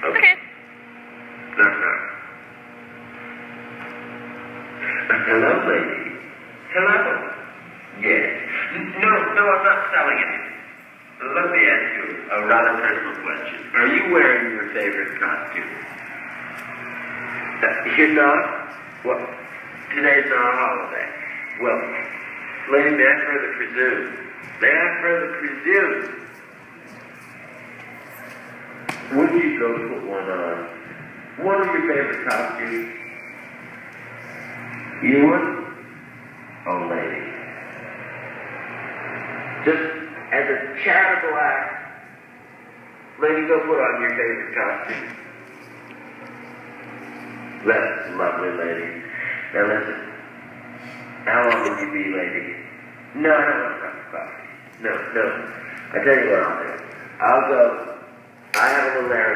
Okay. Hello, lady. Hello. Yes. No, I'm not selling it. Let me ask you a rather personal question. Are you wearing your favorite costume? You're not? Well, today's not a holiday. Well, lady, may I further presume? Would you go put one on? One of your favorite costumes? You would? Oh, lady. Just as a charitable act, lady, go put on your favorite costume. That's lovely, lady. Now listen. How long will you be, lady? No, I don't want to talk about coffee. No. I tell you what I'll do. I'll go. I have a little errand